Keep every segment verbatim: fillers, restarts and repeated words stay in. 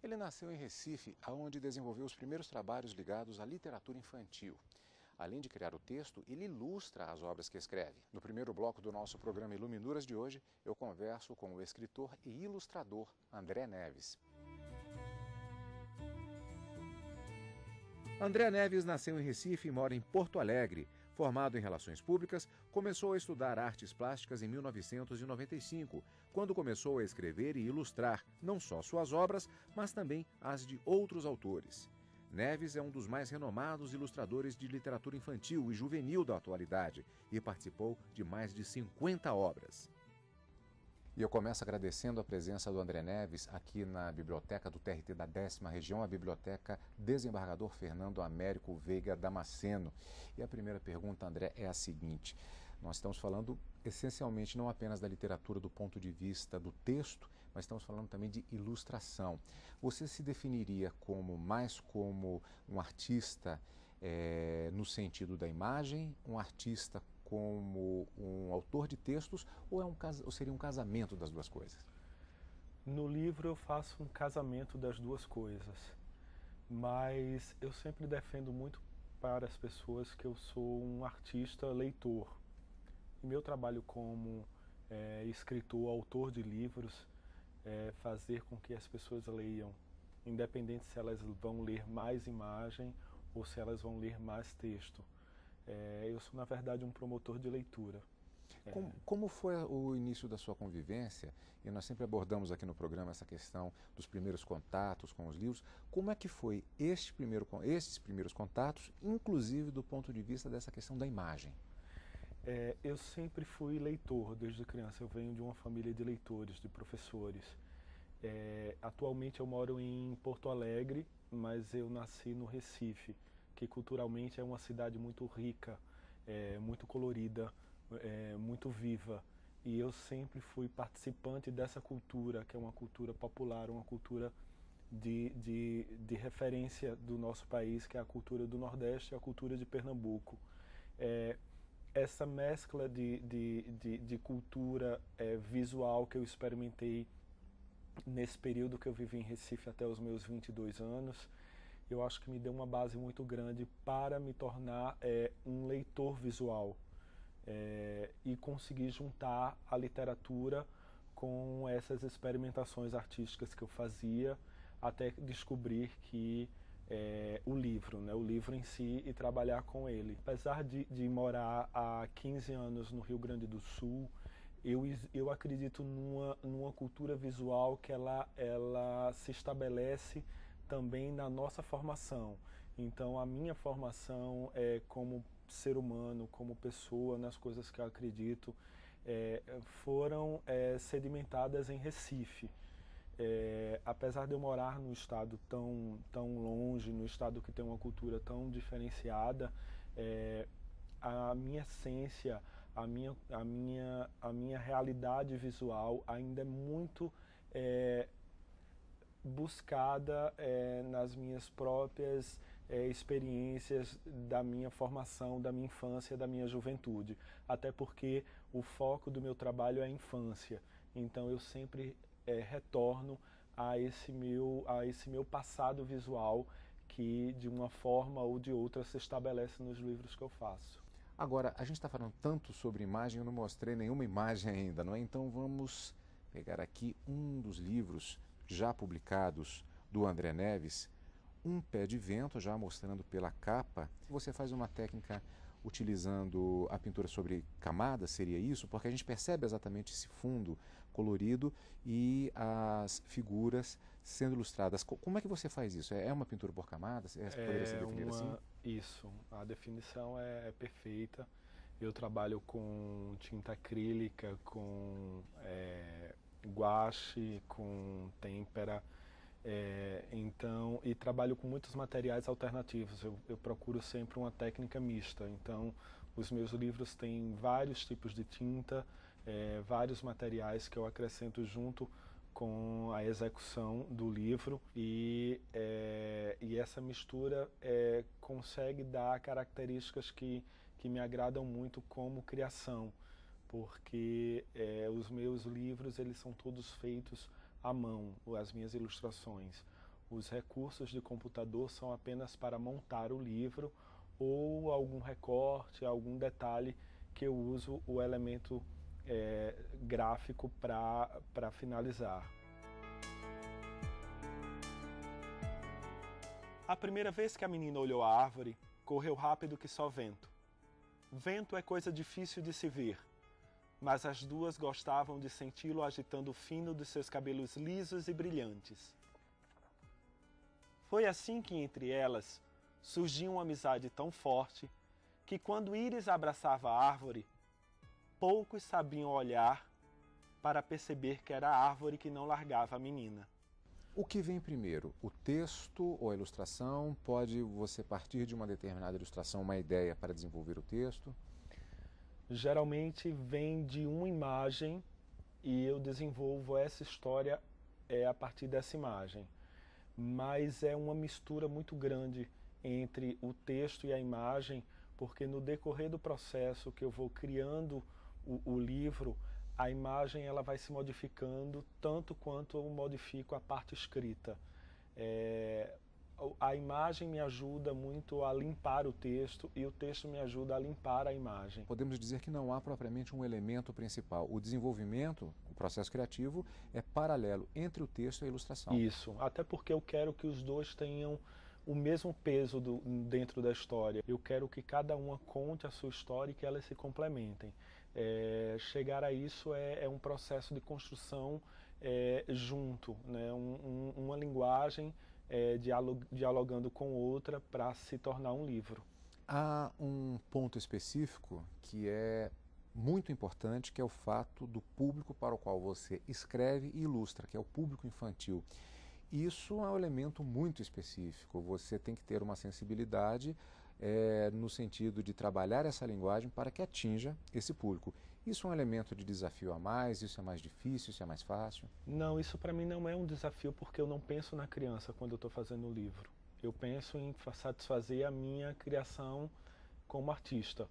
Ele nasceu em Recife, onde desenvolveu os primeiros trabalhos ligados à literatura infantil. Além de criar o texto, ele ilustra as obras que escreve. No primeiro bloco do nosso programa Iluminuras de hoje, eu converso com o escritor e ilustrador André Neves. André Neves nasceu em Recife e mora em Porto Alegre. Formado em Relações Públicas, começou a estudar artes plásticas em mil novecentos e noventa e cinco, quando começou a escrever e ilustrar não só suas obras, mas também as de outros autores. Neves é um dos mais renomados ilustradores de literatura infantil e juvenil da atualidade e participou de mais de cinquenta obras. E eu começo agradecendo a presença do André Neves aqui na biblioteca do T R T da décima região, a Biblioteca Desembargador Fernando Américo Veiga Damasceno. E a primeira pergunta, André, é a seguinte: nós estamos falando essencialmente não apenas da literatura do ponto de vista do texto, mas estamos falando também de ilustração. Você se definiria como mais como um artista é, no sentido da imagem, um artista como um autor de textos, ou, é um, ou seria um casamento das duas coisas? No livro eu faço um casamento das duas coisas, mas eu sempre defendo muito para as pessoas que eu sou um artista leitor. E meu trabalho como é, escritor, autor de livros, é fazer com que as pessoas leiam, independente se elas vão ler mais imagem ou se elas vão ler mais texto. É, eu sou, na verdade, um promotor de leitura. Como, como foi o início da sua convivência? E nós sempre abordamos aqui no programa essa questão dos primeiros contatos com os livros. Como é que foi este primeiro, estes primeiros contatos, inclusive do ponto de vista dessa questão da imagem? É, eu sempre fui leitor desde criança. Eu venho de uma família de leitores, de professores. É, atualmente eu moro em Porto Alegre, mas eu nasci no Recife, que culturalmente é uma cidade muito rica, é, muito colorida, é, muito viva. E eu sempre fui participante dessa cultura, que é uma cultura popular, uma cultura de, de, de referência do nosso país, que é a cultura do Nordeste e a cultura de Pernambuco. É, essa mescla de, de, de, de cultura é, visual que eu experimentei nesse período que eu vivi em Recife até os meus vinte e dois anos, eu acho que me deu uma base muito grande para me tornar é, um leitor visual é, e conseguir juntar a literatura com essas experimentações artísticas que eu fazia até descobrir que é, o livro, né, o livro em si e trabalhar com ele. Apesar de, de morar há quinze anos no Rio Grande do Sul, eu, eu acredito numa, numa cultura visual que ela, ela se estabelece também na nossa formação. Então a minha formação é como ser humano, como pessoa, nas coisas que eu acredito, é, foram é, sedimentadas em Recife. É, apesar de eu morar num estado tão, tão longe, num estado que tem uma cultura tão diferenciada, é, a minha essência, a minha, a minha, a minha realidade visual ainda é muito é, buscada é, nas minhas próprias é, experiências da minha formação, da minha infância, da minha juventude. Até porque o foco do meu trabalho é a infância. Então eu sempre é, retorno a esse, meu, a esse meu passado visual que de uma forma ou de outra se estabelece nos livros que eu faço. Agora, a gente está falando tanto sobre imagem, eu não mostrei nenhuma imagem ainda, não é? Então vamos pegar aqui um dos livros já publicados do André Neves, Um Pé de Vento, já mostrando pela capa. Você faz uma técnica utilizando a pintura sobre camadas, seria isso? Porque a gente percebe exatamente esse fundo colorido e as figuras sendo ilustradas. Como é que você faz isso? É uma pintura por camadas? É, poderia ser definido uma... assim? Isso, a definição é, é perfeita. Eu trabalho com tinta acrílica, com é, guache, com têmpera, é, então, e trabalho com muitos materiais alternativos. Eu, eu procuro sempre uma técnica mista. Então, os meus livros têm vários tipos de tinta, é, vários materiais que eu acrescento junto com a execução do livro e, é, e essa mistura é, consegue dar características que, que me agradam muito como criação, porque é, os meus livros eles são todos feitos à mão, as minhas ilustrações. Os recursos de computador são apenas para montar o livro ou algum recorte, algum detalhe que eu uso o elemento é, gráfico para finalizar. A primeira vez que a menina olhou a árvore, correu rápido que só vento. Vento é coisa difícil de se ver, mas as duas gostavam de senti-lo agitando o fino de seus cabelos lisos e brilhantes. Foi assim que entre elas surgiu uma amizade tão forte que quando Íris abraçava a árvore, poucos sabiam olhar para perceber que era a árvore que não largava a menina. O que vem primeiro, o texto ou a ilustração? Pode você partir de uma determinada ilustração, uma ideia para desenvolver o texto? Geralmente vem de uma imagem e eu desenvolvo essa história é, a partir dessa imagem. Mas é uma mistura muito grande entre o texto e a imagem, porque no decorrer do processo que eu vou criando o, o livro, a imagem ela vai se modificando tanto quanto eu modifico a parte escrita. É, a imagem me ajuda muito a limpar o texto e o texto me ajuda a limpar a imagem. Podemos dizer que não há propriamente um elemento principal. O desenvolvimento, o processo criativo, é paralelo entre o texto e a ilustração. Isso, até porque eu quero que os dois tenham o mesmo peso do, dentro da história. Eu quero que cada uma conte a sua história e que elas se complementem. É, chegar a isso é, é um processo de construção é, junto, né? um, um, uma linguagem é, dialog, dialogando com outra para se tornar um livro. Há um ponto específico que é muito importante, que é o fato do público para o qual você escreve e ilustra, que é o público infantil. Isso é um elemento muito específico, você tem que ter uma sensibilidade é, no sentido de trabalhar essa linguagem para que atinja esse público. Isso é um elemento de desafio a mais, isso é mais difícil, isso é mais fácil? Não, isso para mim não é um desafio porque eu não penso na criança quando eu estou fazendo o livro. Eu penso em satisfazer a minha criação como artista.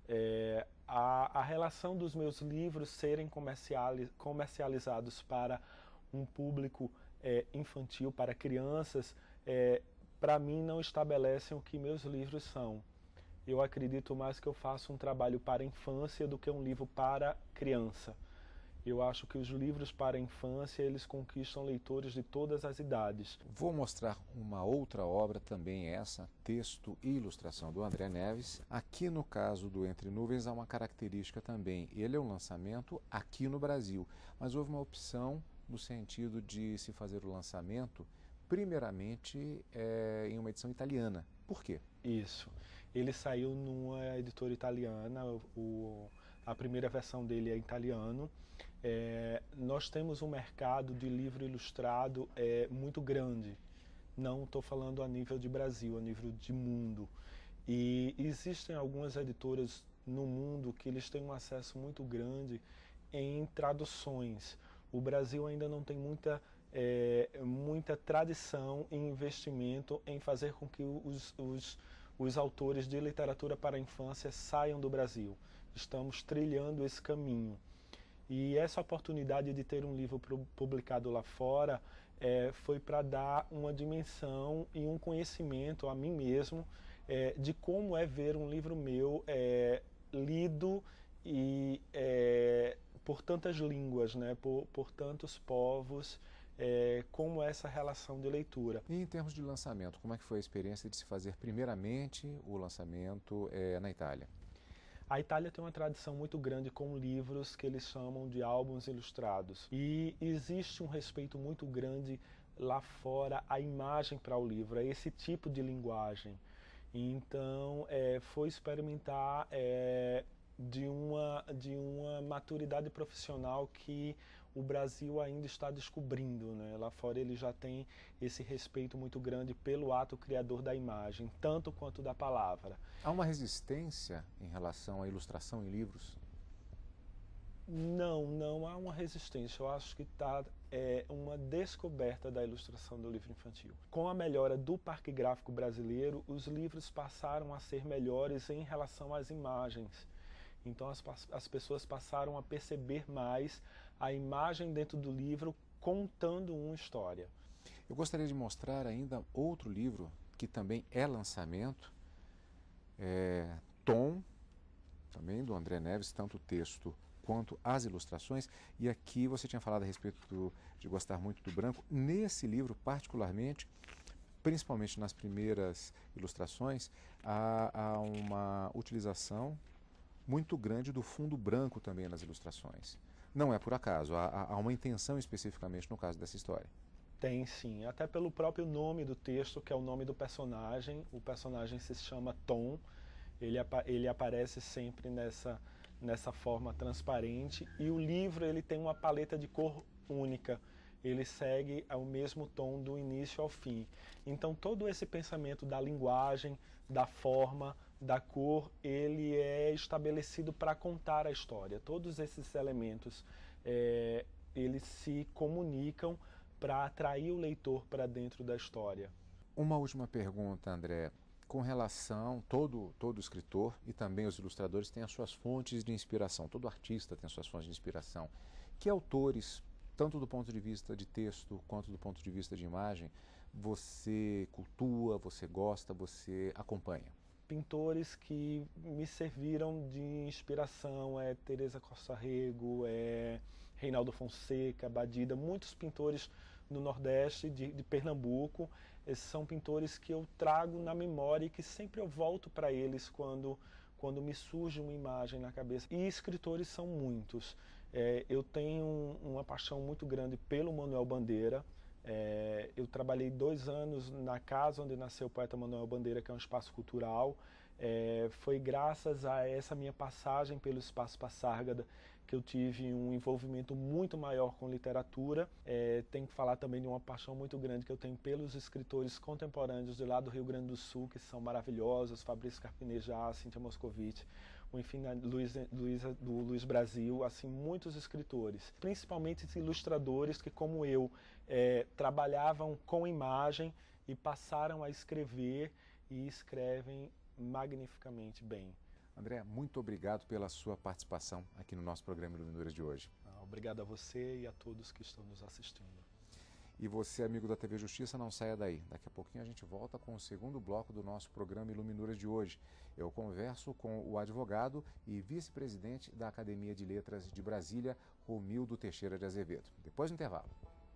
É, a, a relação dos meus livros serem comercializ, comercializados para um público é, infantil, para crianças, é, para mim não estabelecem o que meus livros são. Eu acredito mais que eu faço um trabalho para a infância do que um livro para criança. Eu acho que os livros para a infância, eles conquistam leitores de todas as idades. Vou mostrar uma outra obra, também essa, texto e ilustração do André Neves. Aqui no caso do Entre Nuvens há uma característica também. Ele é um lançamento aqui no Brasil, mas houve uma opção no sentido de se fazer o lançamento, primeiramente é, em uma edição italiana. Por quê? Isso. Ele saiu numa editora italiana, o, a primeira versão dele é italiano. É, nós temos um mercado de livro ilustrado é, muito grande. Não estou falando a nível de Brasil, a nível de mundo. E existem algumas editoras no mundo que eles têm um acesso muito grande em traduções. O Brasil ainda não tem muita, é, muita tradição e investimento em fazer com que os, os, os autores de literatura para a infância saiam do Brasil. Estamos trilhando esse caminho. E essa oportunidade de ter um livro publicado lá fora é, foi para dar uma dimensão e um conhecimento a mim mesmo é, de como é ver um livro meu é, lido e é, por tantas línguas, né, por, por tantos povos, é, como essa relação de leitura. E em termos de lançamento, como é que foi a experiência de se fazer primeiramente o lançamento é, na Itália? A Itália tem uma tradição muito grande com livros que eles chamam de álbuns ilustrados. E existe um respeito muito grande lá fora à imagem para o livro, a esse tipo de linguagem. Então, é, foi experimentar é, de, uma, de uma maturidade profissional que o Brasil ainda está descobrindo, né? Lá fora ele já tem esse respeito muito grande pelo ato criador da imagem, tanto quanto da palavra. Há uma resistência em relação à ilustração em livros? Não, não há uma resistência. Eu acho que está é, uma descoberta da ilustração do livro infantil. Com a melhora do parque gráfico brasileiro, os livros passaram a ser melhores em relação às imagens. Então as, as pessoas passaram a perceber mais a imagem dentro do livro contando uma história. Eu gostaria de mostrar ainda outro livro que também é lançamento, é Tom, também do André Neves, tanto o texto quanto as ilustrações, e aqui você tinha falado a respeito do, de gostar muito do branco. Nesse livro, particularmente, principalmente nas primeiras ilustrações, há, há uma utilização muito grande do fundo branco também nas ilustrações. Não é por acaso, há, há uma intenção especificamente no caso dessa história. Tem sim, até pelo próprio nome do texto, que é o nome do personagem. O personagem se chama Tom, ele, apa ele aparece sempre nessa, nessa forma transparente, e o livro ele tem uma paleta de cor única, ele segue o mesmo tom do início ao fim. Então todo esse pensamento da linguagem, da forma, da cor, ele é estabelecido para contar a história. Todos esses elementos, é, eles se comunicam para atrair o leitor para dentro da história. Uma última pergunta, André. Com relação, todo, todo escritor e também os ilustradores têm as suas fontes de inspiração, todo artista tem as suas fontes de inspiração. Que autores, tanto do ponto de vista de texto quanto do ponto de vista de imagem, você cultua, você gosta, você acompanha? Pintores que me serviram de inspiração é Teresa Costa Rego, é Reinaldo Fonseca, Badida, muitos pintores no Nordeste de, de Pernambuco. Esses são pintores que eu trago na memória e que sempre eu volto para eles quando, quando me surge uma imagem na cabeça. E escritores são muitos. É, eu tenho uma paixão muito grande pelo Manuel Bandeira. É, eu trabalhei dois anos na casa onde nasceu o poeta Manuel Bandeira, que é um espaço cultural. É, foi graças a essa minha passagem pelo Espaço Passárgada que eu tive um envolvimento muito maior com literatura. É, tenho que falar também de uma paixão muito grande que eu tenho pelos escritores contemporâneos de lá do Rio Grande do Sul, que são maravilhosos, Fabrício Carpinejar, Cíntia Moscovitch, enfim, Luiz, Luiz, do Luiz Brasil, assim, muitos escritores, principalmente ilustradores que, como eu, é, trabalhavam com imagem e passaram a escrever e escrevem magnificamente bem. André, muito obrigado pela sua participação aqui no nosso programa Iluminuras de hoje. Obrigado a você e a todos que estão nos assistindo. E você, amigo da T V Justiça, não saia daí. Daqui a pouquinho a gente volta com o segundo bloco do nosso programa Iluminuras de hoje. Eu converso com o advogado e vice-presidente da Academia de Letras de Brasília, Romildo Teixeira de Azevedo. Depois do intervalo.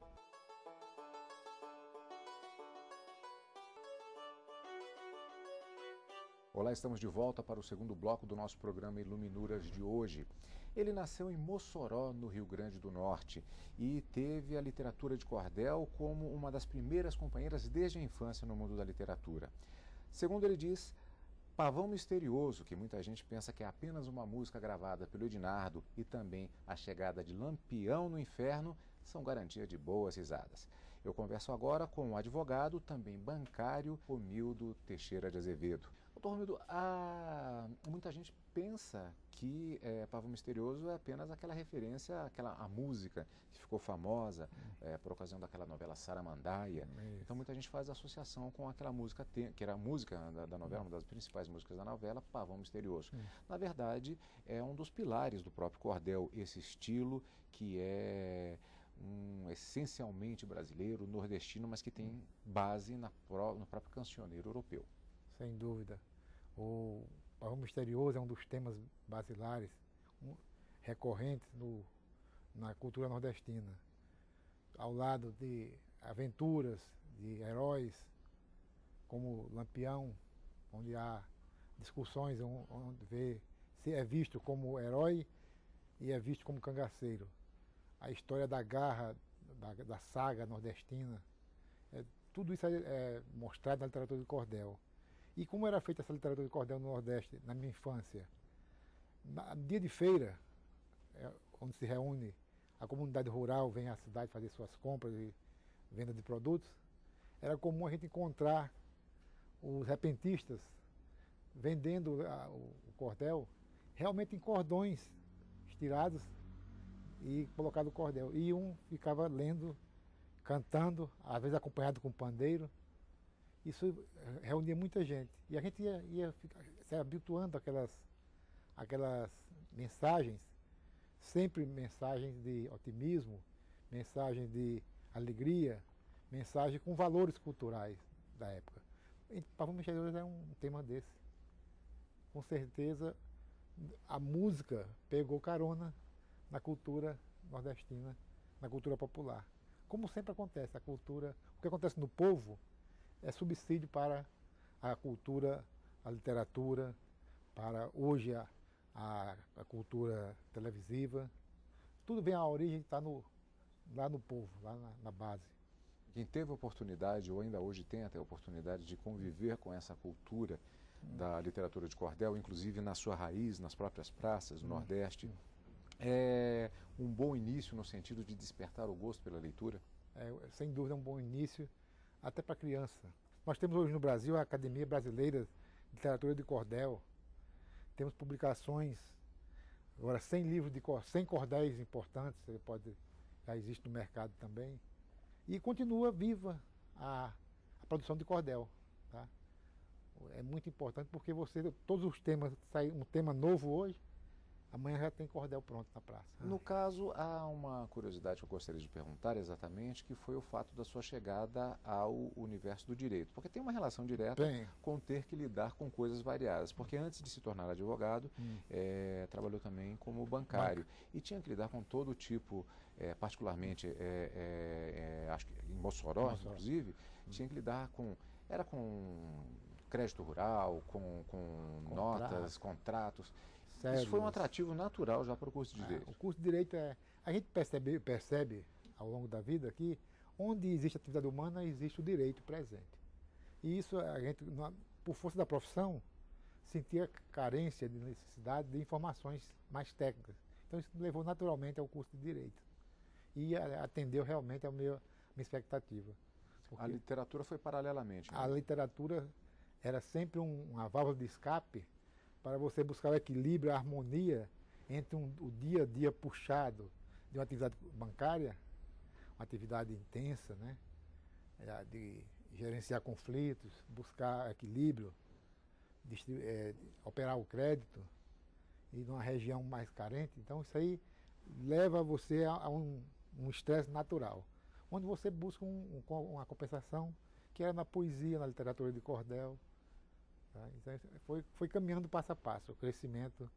Olá, estamos de volta para o segundo bloco do nosso programa Iluminuras de hoje. Ele nasceu em Mossoró, no Rio Grande do Norte, e teve a literatura de cordel como uma das primeiras companheiras desde a infância no mundo da literatura. Segundo ele diz, Pavão Misterioso, que muita gente pensa que é apenas uma música gravada pelo Edinardo, e também a chegada de Lampião no Inferno, são garantia de boas risadas. Eu converso agora com o advogado, também bancário, Romildo Teixeira de Azevedo. Doutor Romildo, a... muita gente pensa que é, Pavão Misterioso é apenas aquela referência àquela, à música que ficou famosa é, por ocasião daquela novela Saramandaia. Isso. Então muita gente faz associação com aquela música, que era a música da, da novela, uma das principais músicas da novela, Pavão Misterioso. Isso. Na verdade, é um dos pilares do próprio cordel, esse estilo que é um essencialmente brasileiro, nordestino, mas que tem base na pró no próprio cancioneiro europeu. Sem dúvida. O Pavão Misterioso é um dos temas basilares, um, recorrentes no, na cultura nordestina. Ao lado de aventuras, de heróis, como Lampião, onde há discussões, onde vê, se é visto como herói e é visto como cangaceiro. A história da garra, da, da saga nordestina, é, tudo isso é, é mostrado na literatura de cordel. E como era feita essa literatura de cordel no Nordeste, na minha infância? Na, dia de feira, é, onde se reúne a comunidade rural, vem à cidade fazer suas compras e venda de produtos, era comum a gente encontrar os repentistas vendendo a, o, o cordel, realmente em cordões estirados e colocado o cordel. E um ficava lendo, cantando, às vezes acompanhado com pandeiro. Isso reunia muita gente. E a gente ia, ia ficar, se habituando àquelas, àquelas mensagens, sempre mensagens de otimismo, mensagens de alegria, mensagem com valores culturais da época. E Pavão Misterioso é um tema desse. Com certeza, a música pegou carona na cultura nordestina, na cultura popular. Como sempre acontece, a cultura, o que acontece no povo é subsídio para a cultura, a literatura, para hoje a, a, a cultura televisiva. Tudo vem, a origem está no, lá no povo, lá na, na base. Quem teve a oportunidade, ou ainda hoje tem até a oportunidade de conviver com essa cultura hum. da literatura de cordel, inclusive na sua raiz, nas próprias praças do hum. Nordeste, é um bom início no sentido de despertar o gosto pela leitura? É, sem dúvida é um bom início, até para a criança. Nós temos hoje no Brasil a Academia Brasileira de Literatura de Cordel. Temos publicações, agora cem livros de cem cordéis importantes, você pode, já existe no mercado também. E continua viva a, a produção de cordel. Tá? É muito importante porque você, todos os temas, sai um tema novo hoje, amanhã já tem cordel pronto na praça. No caso, há uma curiosidade que eu gostaria de perguntar exatamente, que foi o fato da sua chegada ao universo do direito. Porque tem uma relação direta tem. com ter que lidar com coisas variadas. Porque antes de se tornar advogado, hum. é, trabalhou também como bancário. Banca. E tinha que lidar com todo tipo, é, particularmente, é, é, é, acho que em Mossoró, Mossoró. inclusive, hum. tinha que lidar com... Era com crédito rural, com, com Contrato. notas, contratos... Sério, isso foi um atrativo natural já para o curso de Direito. É, o curso de Direito é... A gente percebe, percebe ao longo da vida que onde existe atividade humana, existe o direito presente. E isso a gente, por força da profissão, sentia carência de necessidade de informações mais técnicas. Então isso levou naturalmente ao curso de Direito. E atendeu realmente à minha, minha expectativa. A literatura foi paralelamente, né? A literatura era sempre um, uma válvula de escape para você buscar o equilíbrio, a harmonia entre um, o dia a dia puxado de uma atividade bancária, uma atividade intensa, né, de gerenciar conflitos, buscar equilíbrio, é, operar o crédito, e numa região mais carente. Então isso aí leva você a, a um estresse natural, onde você busca um, um, uma compensação que é na poesia, na literatura de cordel. Então, foi, foi caminhando passo a passo, o crescimento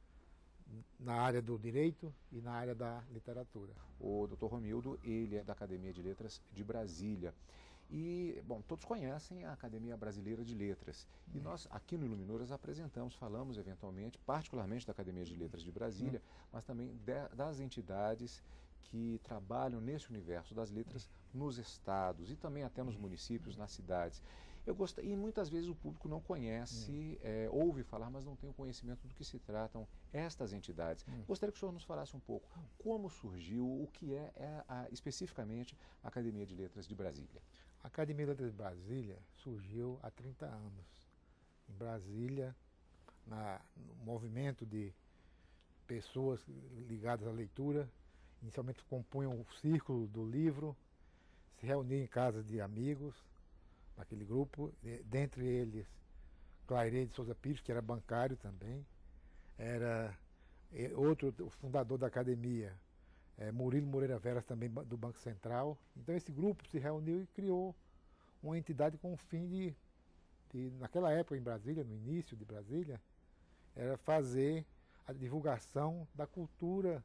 na área do direito e na área da literatura. O doutor Romildo, ele é da Academia de Letras de Brasília. E, bom, todos conhecem a Academia Brasileira de Letras. E hum. nós, aqui no Iluminuras, apresentamos, falamos eventualmente, particularmente da Academia de Letras de Brasília, hum. mas também de, das entidades que trabalham nesse universo das letras nos estados e também até nos municípios, nas cidades. Eu gosto, e muitas vezes o público não conhece, hum. é, ouve falar, mas não tem o conhecimento do que se tratam estas entidades. Hum. Gostaria que o senhor nos falasse um pouco como surgiu, o que é, é a, especificamente a Academia de Letras de Brasília. A Academia de Letras de Brasília surgiu há trinta anos. Em Brasília, na, no movimento de pessoas ligadas à leitura, inicialmente compunham o círculo do livro, se reuniam em casas de amigos, naquele grupo, dentre eles Clairê de Souza Pires, que era bancário também, era outro, o fundador da academia, é, Murilo Moreira Veras, também do Banco Central. Então esse grupo se reuniu e criou uma entidade com o fim de, de, naquela época em Brasília, no início de Brasília, era fazer a divulgação da cultura,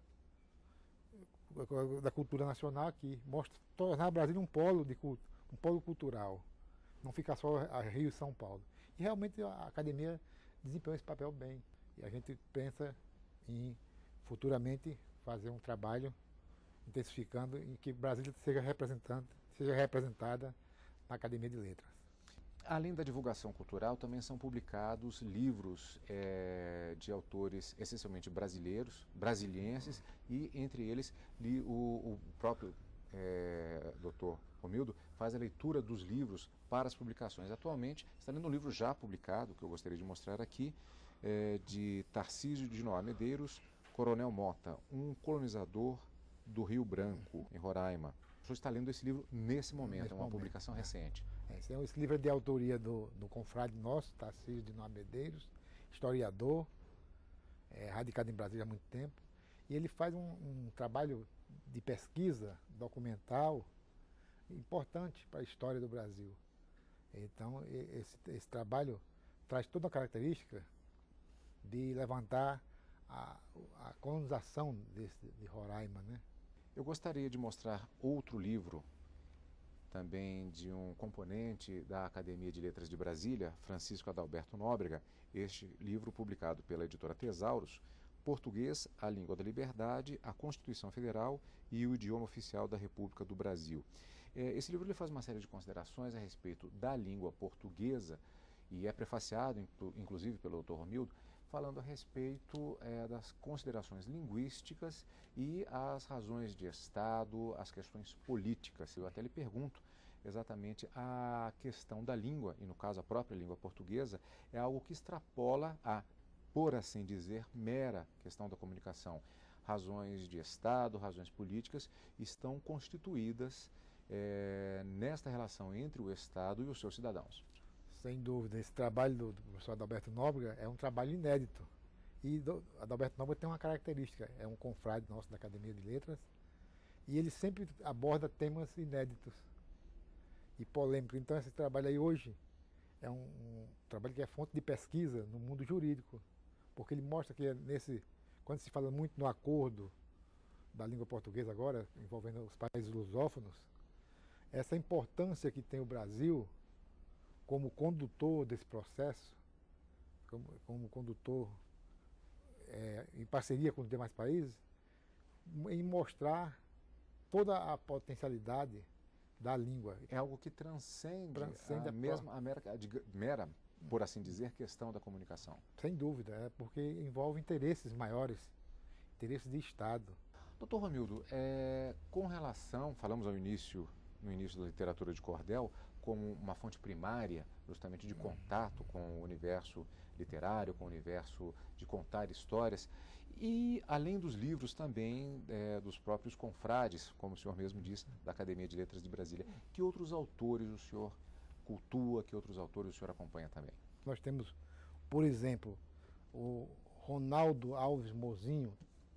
da cultura nacional aqui, mostra, tornar Brasília um polo, de, um polo cultural. Não ficar só a Rio e São Paulo. E realmente a academia desempenhou esse papel bem. E a gente pensa em futuramente fazer um trabalho intensificando em que Brasília seja, representante, seja representada na Academia de Letras. Além da divulgação cultural, também são publicados livros é, de autores essencialmente brasileiros, brasilienses, e entre eles li, o, o próprio é, doutor Romildo faz a leitura dos livros para as publicações. Atualmente está lendo um livro já publicado, que eu gostaria de mostrar aqui, é, de Tarcísio de Noá Medeiros, Coronel Mota, um colonizador do Rio Branco, em Roraima. O senhor está lendo esse livro nesse momento, nesse é uma momento. publicação recente. Esse, é, esse livro é de autoria do, do confrade nosso, Tarcísio de Noá Medeiros, historiador, é, radicado em Brasília há muito tempo, e ele faz um, um trabalho de pesquisa documental importante para a história do Brasil. Então, esse, esse trabalho traz toda a característica de levantar a, a colonização desse, de Roraima, né? Eu gostaria de mostrar outro livro, também de um componente da Academia de Letras de Brasília, Francisco Adalberto Nóbrega, este livro publicado pela editora Tesauros, Português, a Língua da Liberdade, a Constituição Federal e o Idioma Oficial da República do Brasil. Esse livro ele faz uma série de considerações a respeito da língua portuguesa e é prefaciado, inclusive, pelo doutor Romildo, falando a respeito é, das considerações linguísticas e as razões de Estado, as questões políticas. Eu até lhe pergunto exatamente a questão da língua, e no caso a própria língua portuguesa, é algo que extrapola a, por assim dizer, mera questão da comunicação. Razões de Estado, razões políticas estão constituídas é, nesta relação entre o Estado e os seus cidadãos. Sem dúvida, esse trabalho do, do professor Adalberto Nóbrega é um trabalho inédito. E do, Adalberto Nóbrega tem uma característica, é um confrade nosso da Academia de Letras, e ele sempre aborda temas inéditos e polêmicos. Então esse trabalho aí hoje é um, um trabalho que é fonte de pesquisa no mundo jurídico, porque ele mostra que nesse, quando se fala muito no acordo da língua portuguesa agora, envolvendo os países lusófonos, essa importância que tem o Brasil como condutor desse processo, como, como condutor é, em parceria com os demais países, em mostrar toda a potencialidade da língua. É algo que transcende, transcende a, a mesma a mera, a mera, por assim dizer, questão da comunicação. Sem dúvida, é porque envolve interesses maiores, interesses de Estado. doutor Romildo, é, com relação, falamos ao início, no início da literatura de cordel, como uma fonte primária, justamente de contato com o universo literário, com o universo de contar histórias, e além dos livros também é, dos próprios confrades, como o senhor mesmo disse, da Academia de Letras de Brasília. Que outros autores o senhor cultua, que outros autores o senhor acompanha também? Nós temos, por exemplo, o Ronaldo Alves Mozinho,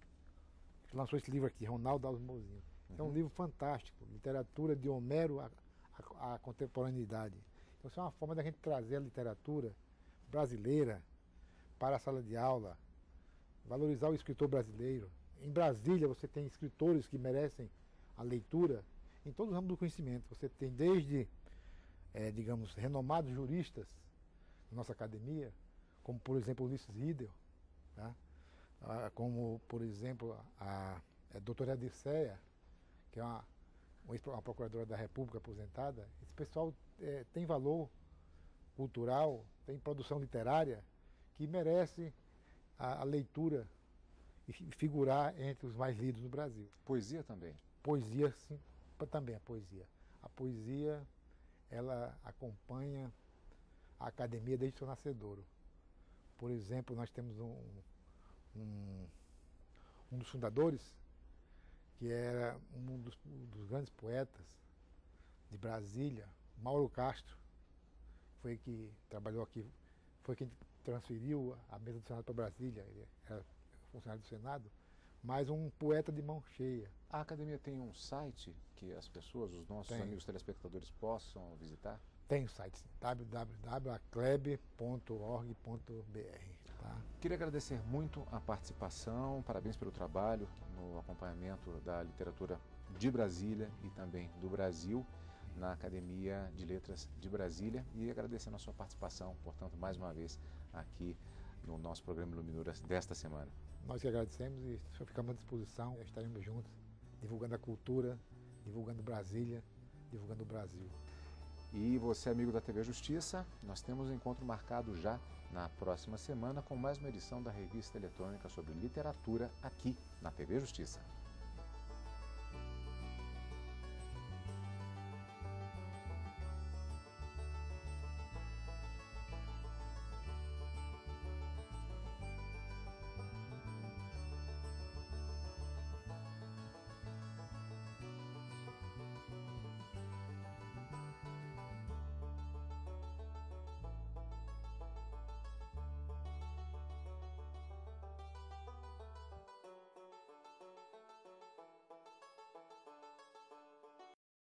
que lançou esse livro aqui, Ronaldo Alves Mozinho. Uhum. É um livro fantástico, literatura de Homero à, à, à contemporaneidade. Então isso é uma forma da gente trazer a literatura brasileira para a sala de aula, valorizar o escritor brasileiro. Em Brasília você tem escritores que merecem a leitura em todos os ramos do conhecimento. Você tem desde, é, digamos, renomados juristas da nossa academia, como por exemplo Ulisses Riedel, tá? ah, como por exemplo a, a doutora Dirceia, que é uma, uma procuradora da República aposentada. Esse pessoal é, tem valor cultural, tem produção literária que merece a, a leitura e figurar entre os mais lidos no Brasil. Poesia também? Poesia, sim, também a poesia. A poesia, ela acompanha a academia desde seu nascedouro. Por exemplo, nós temos um, um, um dos fundadores, que era um dos, um dos grandes poetas de Brasília, Mauro Castro, foi que trabalhou aqui, foi quem transferiu a mesa do Senado para Brasília, ele era funcionário do Senado, mas um poeta de mão cheia. A academia tem um site que as pessoas, os nossos tem. amigos telespectadores possam visitar? Tem o site, w w w ponto a c l e b ponto org ponto b r. Tá? Queria agradecer muito a participação, parabéns pelo trabalho no acompanhamento da literatura de Brasília e também do Brasil na Academia de Letras de Brasília, e agradecendo a sua participação, portanto, mais uma vez aqui no nosso programa Iluminuras desta semana. Nós que agradecemos e ficamos à disposição, estaremos juntos, divulgando a cultura, divulgando Brasília, divulgando o Brasil. E você, amigo da T V Justiça, nós temos um encontro marcado já na próxima semana com mais uma edição da revista eletrônica sobre literatura aqui na T V Justiça.